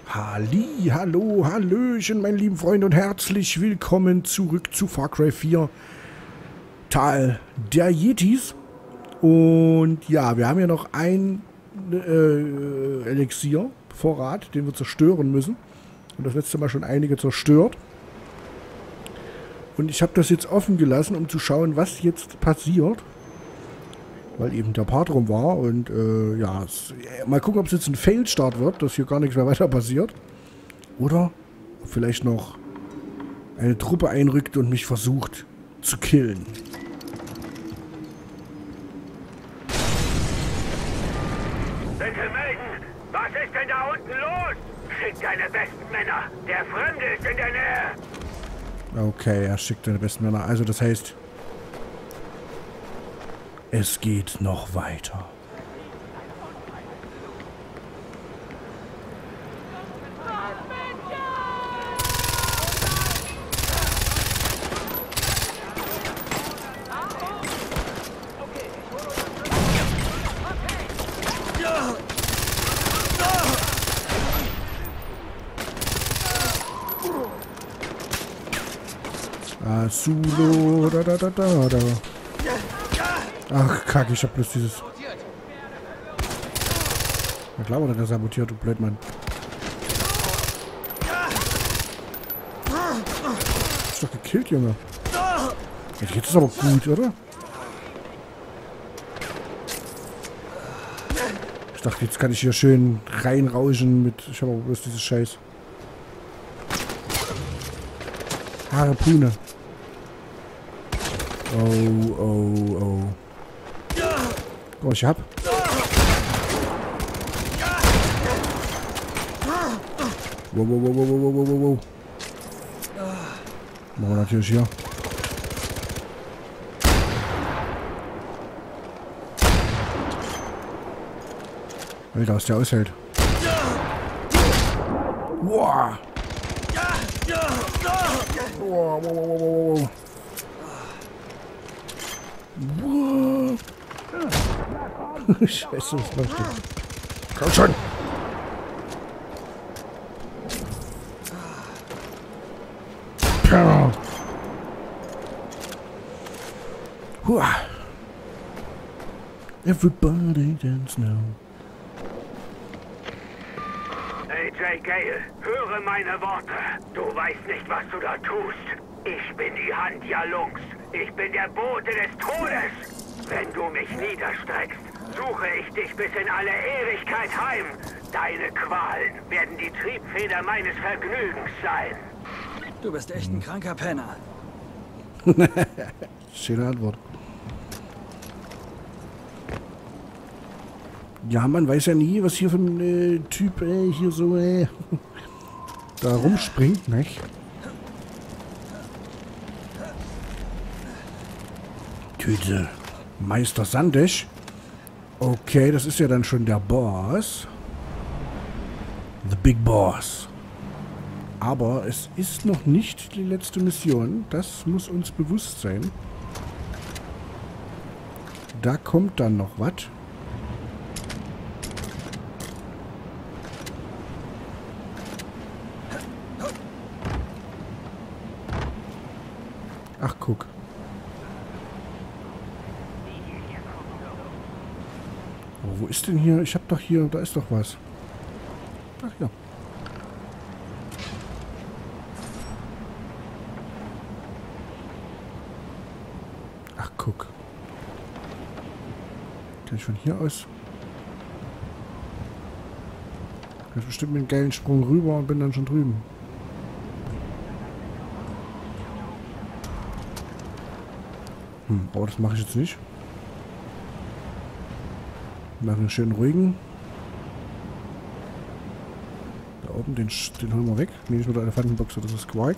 Hallo, hallöchen, meine lieben Freunde und herzlich willkommen zurück zu Far Cry 4 Tal der Yetis. Und ja, wir haben ja noch ein Elixier Vorrat, den wir zerstören müssen. Und das letzte Mal schon einige zerstört. Und ich habe das jetzt offen gelassen, um zu schauen, was jetzt passiert. Weil eben der Part rum war und ja, mal gucken, ob es jetzt ein Fail-Start wird, dass hier gar nichts mehr weiter passiert. Oder vielleicht noch eine Truppe einrückt und mich versucht zu killen. Bitte melden! Was ist denn da unten los? Schick deine besten Männer! Der Fremde ist in der Nähe! Okay, er schickt seine besten Männer. Also das heißt, es geht noch weiter. Solo, da. Ach, Kacke, ich hab bloß dieses... Na klar, oder der sabotiert, du Blödmann. Ist doch gekillt, Junge. Jetzt geht's aber gut, oder? Ich dachte, jetzt kann ich hier schön reinrauschen mit... Ich habe aber bloß dieses Scheiß. Harpune. Oh. Oh, ich hab. Wow. Machen wir natürlich hier. Alter, was der aushält. Wow. Wow. Scheiße, was machst du? Komm schon! Everybody dance now. AJ Gale, höre meine Worte. Du weißt nicht, was du da tust. Ich bin die Hand Jalungs. Ich bin der Bote des Todes. Wenn du mich niederstreckst, suche ich dich bis in alle Ewigkeit heim. Deine Qualen werden die Triebfeder meines Vergnügens sein. Du bist echt ein kranker Penner. Schöne Antwort. Ja, man weiß ja nie, was hier für ein Typ hier so da rumspringt, nicht? Tüte. Meister Sandisch. Okay, das ist ja dann schon der Boss. The Big Boss. Aber es ist noch nicht die letzte Mission. Das muss uns bewusst sein. Da kommt dann noch was. Ach, guck. Oh, wo ist denn hier? Ich hab doch hier... Da ist doch was. Ach ja. Ach, guck. Kann ich von hier aus... Kann ich bestimmt mit einem geilen Sprung rüber und bin dann schon drüben. Aber das mache ich jetzt nicht. Machen einen schönen ruhigen. Da oben, den holen wir weg. Nehme ich mit der Elefantenbox, das ist Quark.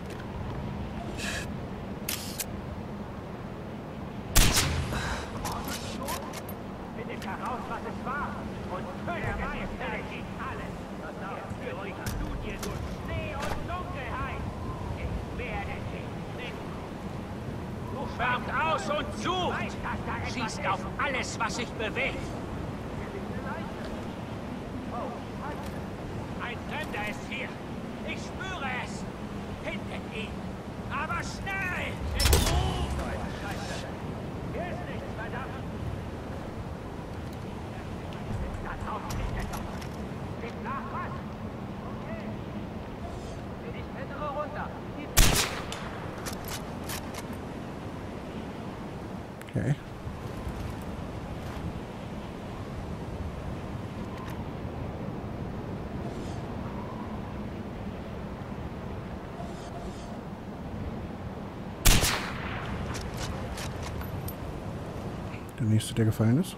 Schwärmt aus und sucht! Schießt auf alles, was sich bewegt! Ein Fremder nächste, der gefallen ist.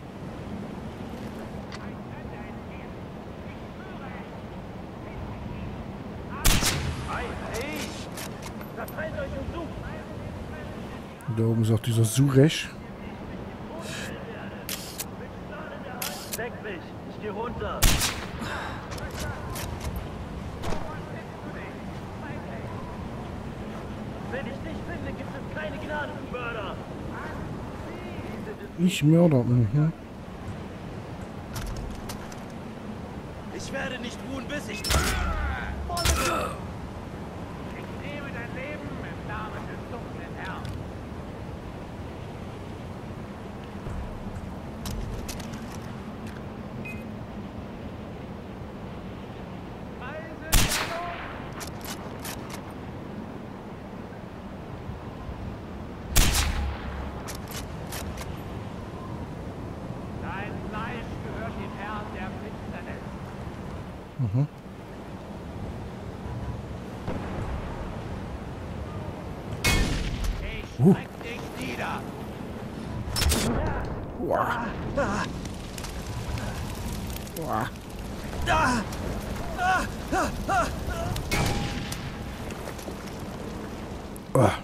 Da oben ist auch dieser Suresh. Deck mich, ich geh runter. Wenn ich dich finde, gibt es keine Gnade für Mörder. Ich Mörder, mhm. Ich werde nicht ruhen, bis ich... Ich nehme dein Leben im Namen des dunklen Herrn. Dein Fleisch gehört dem Herrn der Finsternis. Mhm. Ich schreck dich nieder. Uah. Uah. Uah.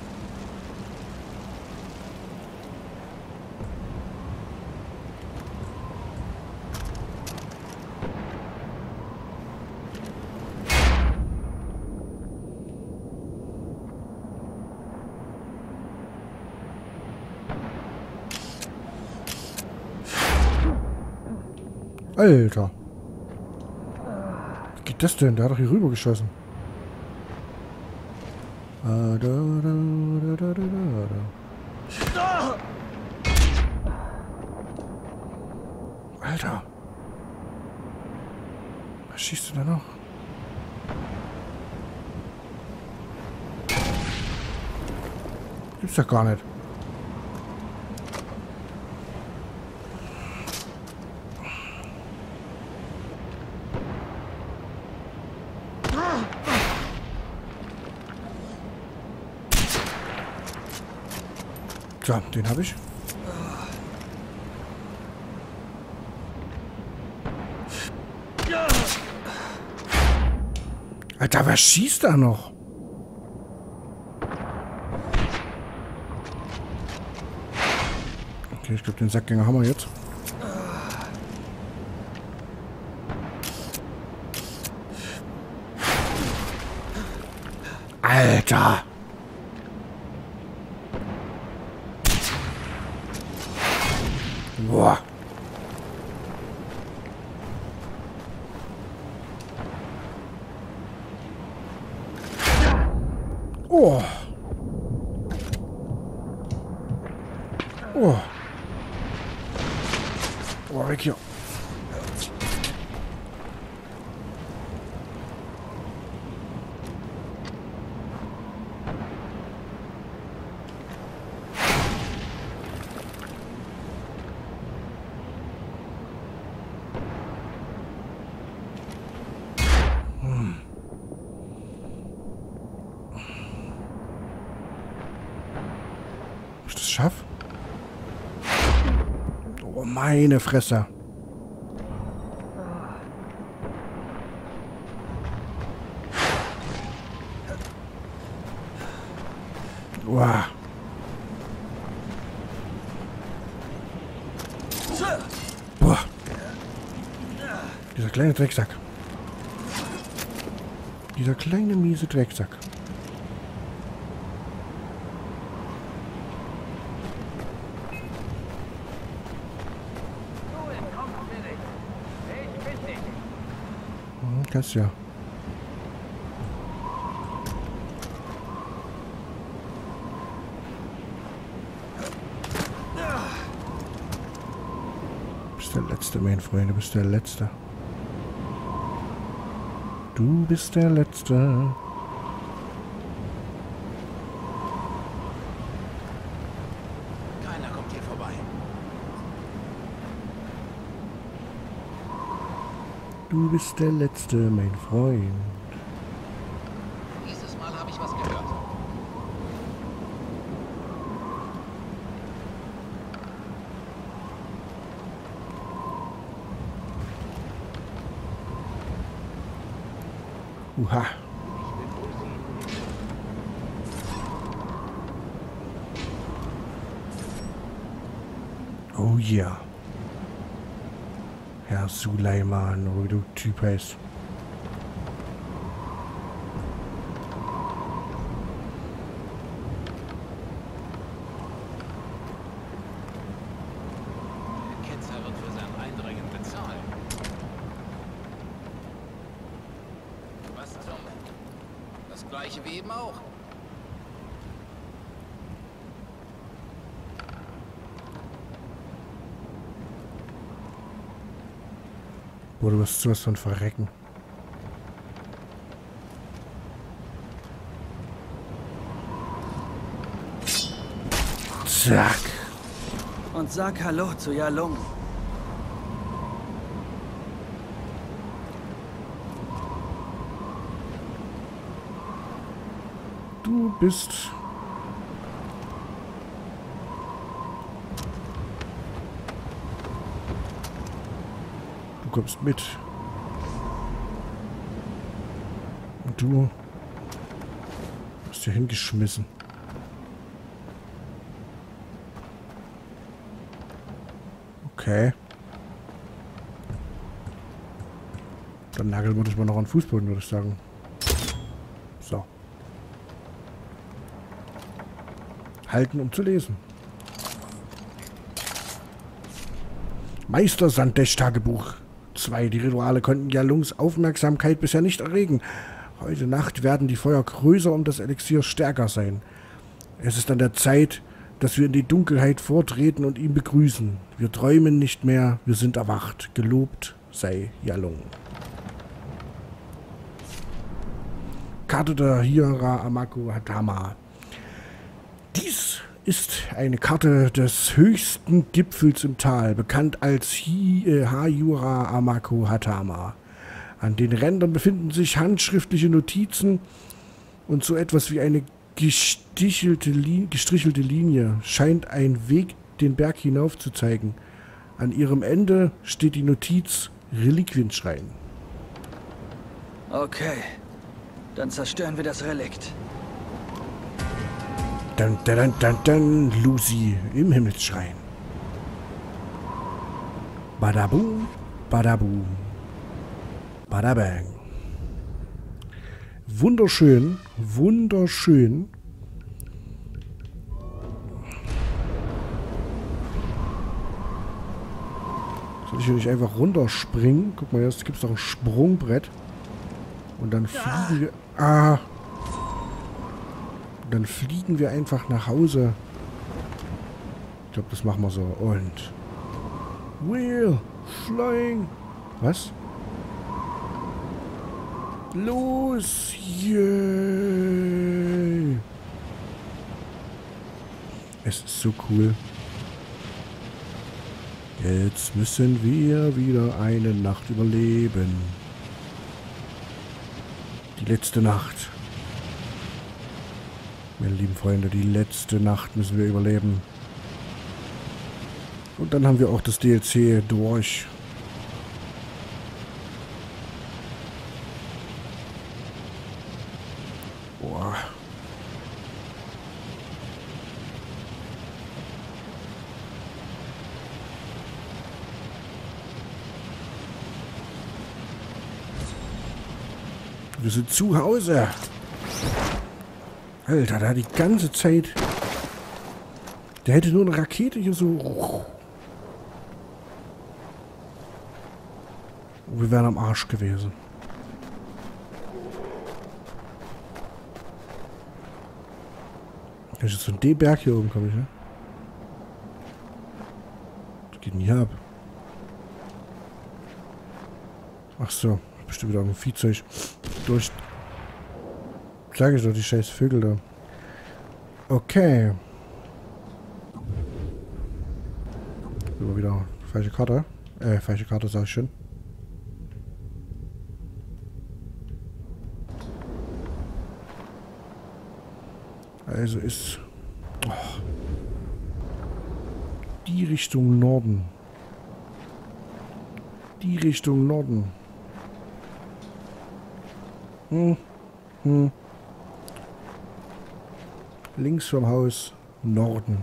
Alter. Wie geht das denn? Der hat doch hier rüber geschossen. Alter. Was schießt du da noch? Gibt's doch gar nicht. So, den habe ich. Alter, wer schießt da noch? Okay, ich glaube, den Sackgänger haben wir jetzt. Alter! Boah. Oh. Oh. Oh, weg hier. Ob ich das schaffe? Oh, meine Fresse. Wow. Boah. Dieser kleine Drecksack. Dieser kleine miese Drecksack. Kannst ja. Bist der Letzte, mein Freund, du bist der Letzte. Du bist der Letzte. Keiner kommt hier vorbei. Du bist der Letzte, mein Freund. Dieses Mal habe ich was gehört. Uha. Oh yeah. Herr Suleiman, oder wie du Typ heißt. Der Ketzer wird für sein Eindringen bezahlen. Was zum? Das gleiche wie eben auch. Boah, du wirst sowas von verrecken. Zack. Und sag Hallo zu Yalung. Du bist... Du kommst mit. Und du hast hier hingeschmissen. Okay. Dann nageln wir das mal noch an den Fußboden, würde ich sagen. So. Halten, um zu lesen. Meister Sandesh-Tagebuch 2. Die Rituale konnten Yalungs Aufmerksamkeit bisher nicht erregen. Heute Nacht werden die Feuer größer und das Elixier stärker sein. Es ist an der Zeit, dass wir in die Dunkelheit vortreten und ihn begrüßen. Wir träumen nicht mehr, wir sind erwacht. Gelobt sei Yalung. Karte der Hira Amaku Hatama. Dies ist eine Karte des höchsten Gipfels im Tal, bekannt als Hayura Amaku Hatama. An den Rändern befinden sich handschriftliche Notizen und so etwas wie eine gestrichelte Linie scheint ein Weg den Berg hinauf zu zeigen. An ihrem Ende steht die Notiz Reliquienschrein. Okay, dann zerstören wir das Relikt. Dann, dann, dann, dann, Lucy im Himmelsschrein. Badaboom, badaboom, badabang. Wunderschön, wunderschön. Soll ich hier nicht einfach runterspringen? Guck mal, jetzt gibt es noch ein Sprungbrett. Und dann fliegen wir... Ah! Dann fliegen wir einfach nach Hause. Ich glaube, das machen wir so. Und... We're flying. Was? Los! Yay! Es ist so cool. Jetzt müssen wir wieder eine Nacht überleben. Die letzte Nacht. Meine lieben Freunde, die letzte Nacht müssen wir überleben. Und dann haben wir auch das DLC durch. Boah. Wir sind zu Hause. Alter, da die ganze Zeit... Der hätte nur eine Rakete hier so... Wir wären am Arsch gewesen. Wenn ich jetzt von dem Berg hier oben komme, ne? Was geht denn hier ab? Ach so, bestimmt wieder ein Viehzeug durch... Sag ich doch, die scheiß Vögel da. Okay. Immer wieder falsche Karte. Falsche Karte, sag ich schon. Also ist... Oh, die Richtung Norden. Die Richtung Norden. Links vom Haus, Norden.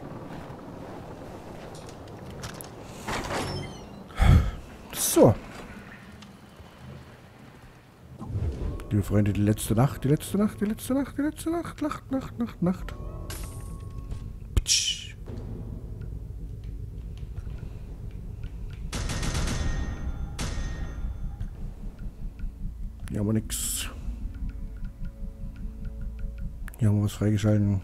So. Liebe Freunde, die letzte Nacht. Nacht. Ptsch. Hier haben wir nix. Hier haben wir was freigeschalten.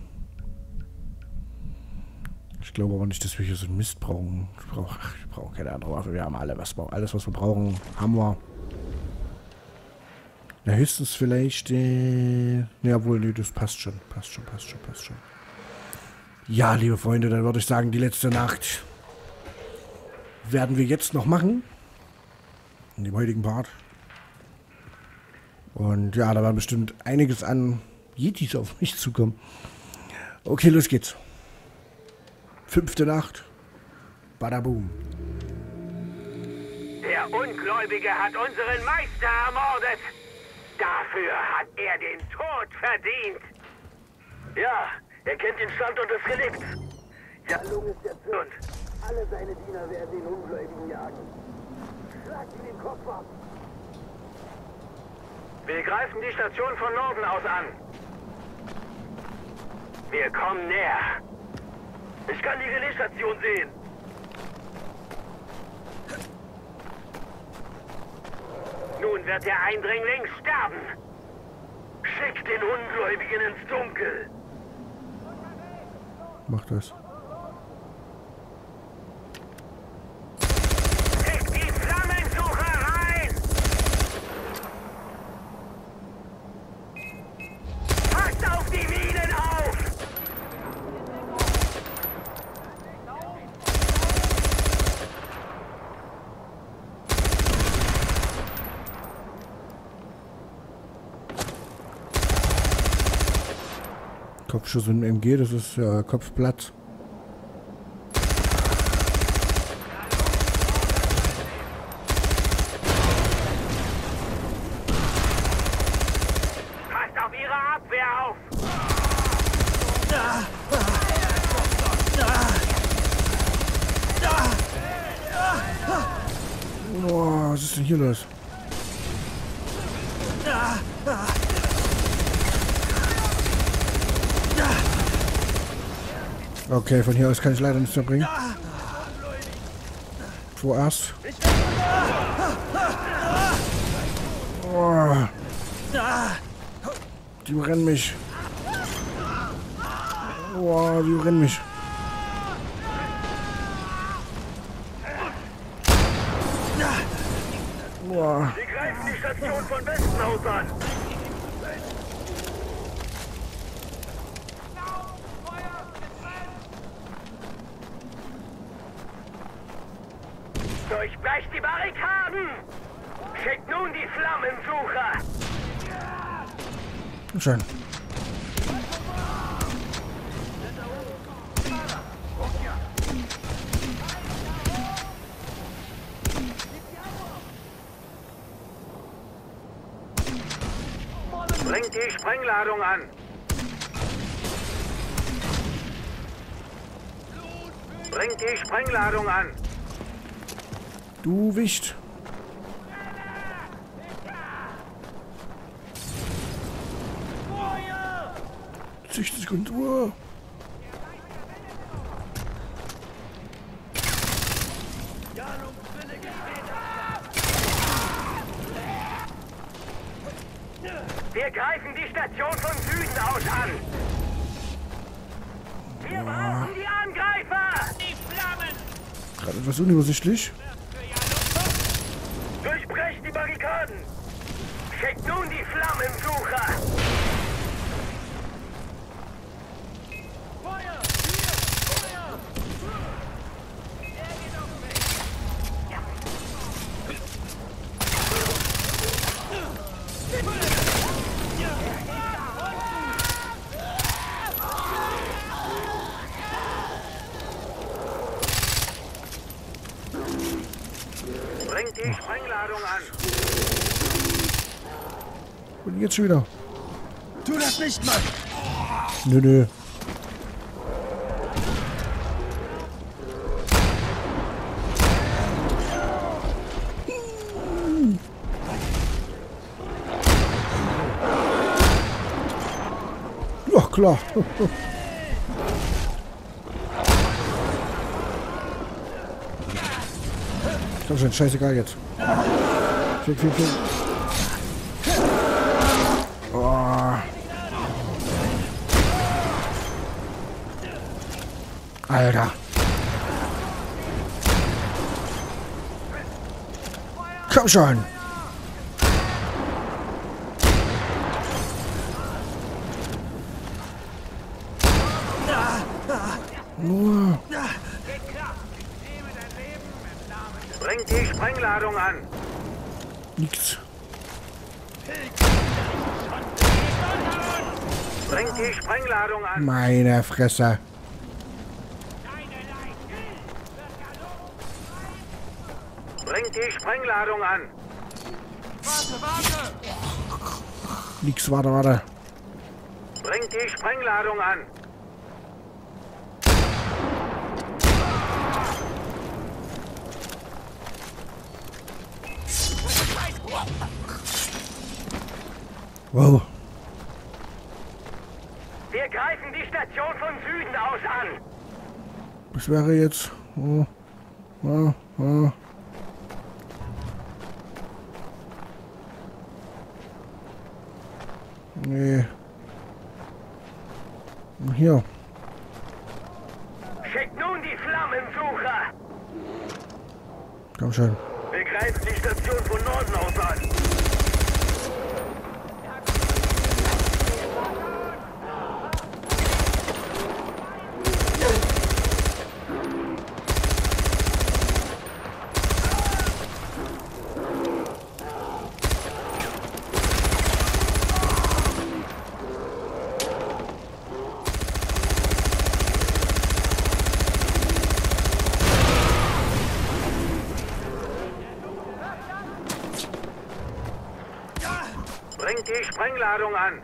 Ich glaube aber nicht, dass wir hier so einen Mist brauchen. Wir brauchen keine andere Waffe. Wir haben alles, was wir brauchen, haben wir. Na, höchstens vielleicht, jawohl, nee, das passt schon. Passt schon. Ja, liebe Freunde, dann würde ich sagen, die letzte Nacht werden wir jetzt noch machen. In dem heutigen Part. Und ja, da war bestimmt einiges an Yetis auf mich zukommen. Okay, los geht's. 5. Nacht. Badaboom. Der Ungläubige hat unseren Meister ermordet. Dafür hat er den Tod verdient. Ja, er kennt den Standort des Relikts. Jalung ist erzürnt. Alle seine Diener werden den Ungläubigen jagen. Schlag ihm den Kopf ab. Wir greifen die Station von Norden aus an. Wir kommen näher. Ich kann die Relaisstation sehen. Nun wird der Eindringling sterben. Schickt den Ungläubigen ins Dunkel. Mach das. Schickt die Flammensucher rein! Passt auf die Minen auf! Kopfschuss in MG, das ist Kopfplatz. Passt auf ihre Abwehr auf! Oh, was ist denn hier los? Okay, von hier aus kann ich leider nichts mehr bringen. Vorerst. Oh. Die überrennen mich. Oh, die überrennen mich. Oh. Sie greifen die Station von Westen aus an. Durchbrecht die Barrikaden! Schickt nun die Flammensucher! Schön. Bringt die Sprengladung an! Bringt die Sprengladung an! Du Wicht. Feuer! 60 Sekunden. Oh. Wir greifen die Station von Süden aus an! Wir brauchen die Angreifer! Die Flammen! Gerade etwas unübersichtlich. Durchbrecht die Barrikaden! Schickt nun die Flammensucher! Feuer! Feuer! Er geht auf mich! Bringt die Sprengladung an! Und jetzt schon wieder. Tu das nicht, Mann! Nö, nö. Ja, klar. Komm schon, scheißegal jetzt. Flieg. Oh. Alter. Komm schon. Nur. Bring die Sprengladung an. Nix. Bring die Sprengladung an. Meine Fresse. Bring die Sprengladung an. Nix, warte. Bring die Sprengladung an. Wow. Wir greifen die Station von Süden aus an. Das wäre jetzt... Oh. Nee. Hier. Schickt nun die Flammensucher. Komm schon. Wir greifen die Station von Norden aus an. Bringt die Sprengladung an.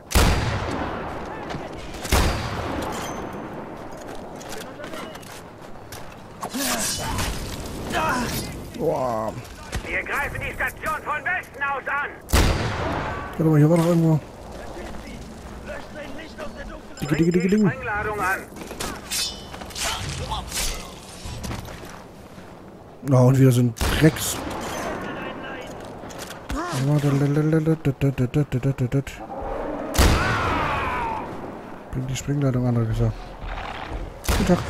Boah. Wir greifen die Station von Westen aus an. Warte mal, hier war doch irgendwo. Bringt die Sprengladung an. Na, und wieder so ein Drecks. Bring die Sprengladung an, hat er gesagt. Guten Tag.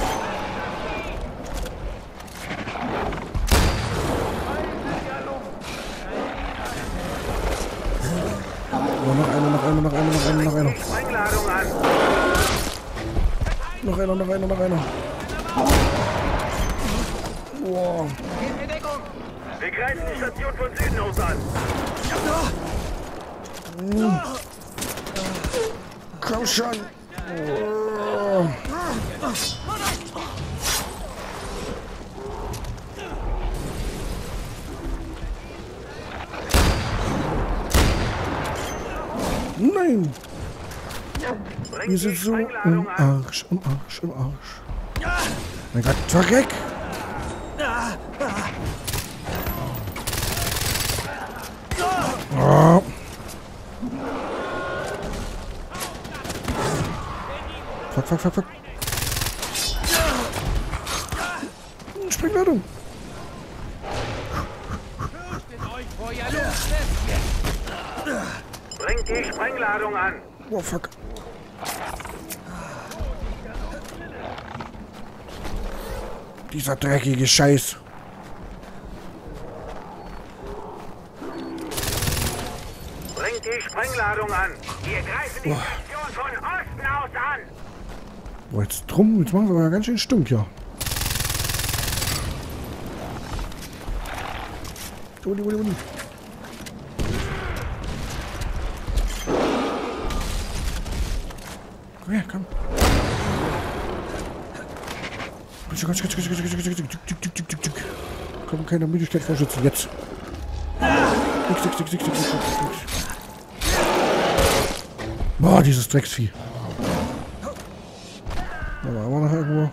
Oh, noch einer. Die Sprengladung an. Noch einer. Wow. Wir greifen die Station von Süden aus an. Komm schon. Nein. Wir sind so im Arsch. Mein Gott, verreck. Oh. Fuck. Sprengladung. Bringt die Sprengladung an. Oh, fuck. Dieser dreckige Scheiß. Bringt die Sprengladung an. Wir greifen die Station von Osten aus an. Boah, jetzt drum. Jetzt machen wir aber ganz schön stunk hier. Uli. Komm her, komm. Komm, keine Müdigkeit vorschützen. Jetzt. Nix. Boah, dieses Drecksvieh. Da waren wir noch irgendwo.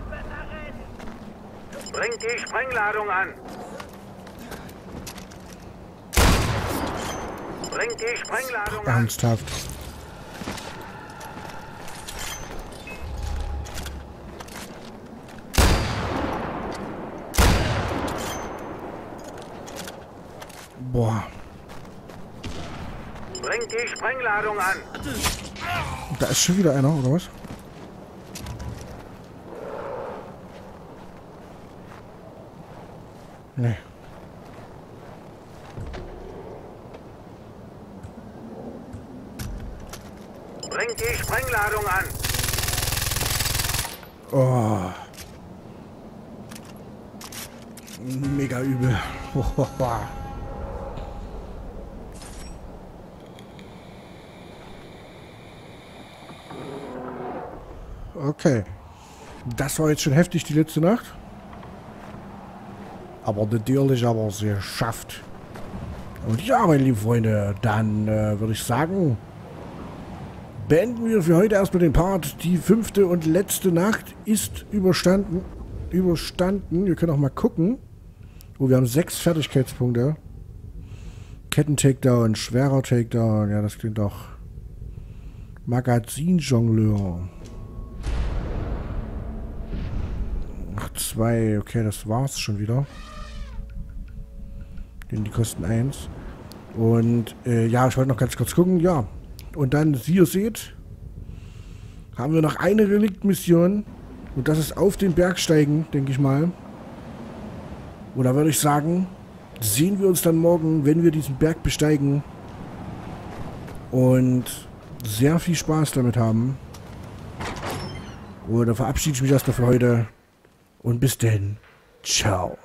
Bringt die Sprengladung an. Bringt die Sprengladung an. Ernsthaft. Boah. Bringt die Sprengladung an. Da ist schon wieder einer, oder was? Nee. Bringt die Sprengladung an. Oh. Mega übel. Okay. Das war jetzt schon heftig, die letzte Nacht. Aber natürlich aber sehr geschafft. Und ja, meine lieben Freunde, dann würde ich sagen, beenden wir für heute erstmal den Part. Die 5. und letzte Nacht ist überstanden. Wir können auch mal gucken. Oh, wir haben 6 Fertigkeitspunkte. Ketten-Takedown, schwerer Takedown. Ja, das klingt doch. Magazin-Jongleur. Ach, 2. Okay, das war's schon wieder. Denn die kosten 1. Und ja, ich wollte noch ganz kurz gucken. Ja. Und dann, wie ihr seht, haben wir noch eine Relikt-Mission. Und das ist auf den Berg steigen, denke ich mal. Und da würde ich sagen, sehen wir uns dann morgen, wenn wir diesen Berg besteigen. Und sehr viel Spaß damit haben. Und dann verabschiede ich mich erstmal für heute. Und bis denn. Ciao.